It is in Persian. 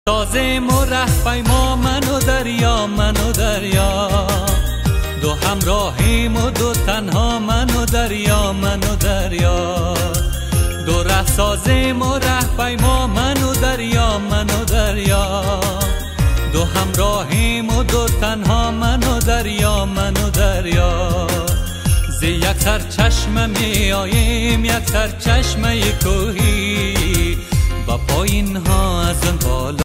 سازیم و ره پیما من و دریا، من و دریا، دو همراهیم و دو تنها من و دریا، من و دریا، دو ره سازیم و ره پیما من و دریا، من و دریا، دو همراهیم و دو تنها من و دریا، من و دریا، ز یک سر چشمه می آییم یک سر چشمه کوهی، با پایین ها از آن بالا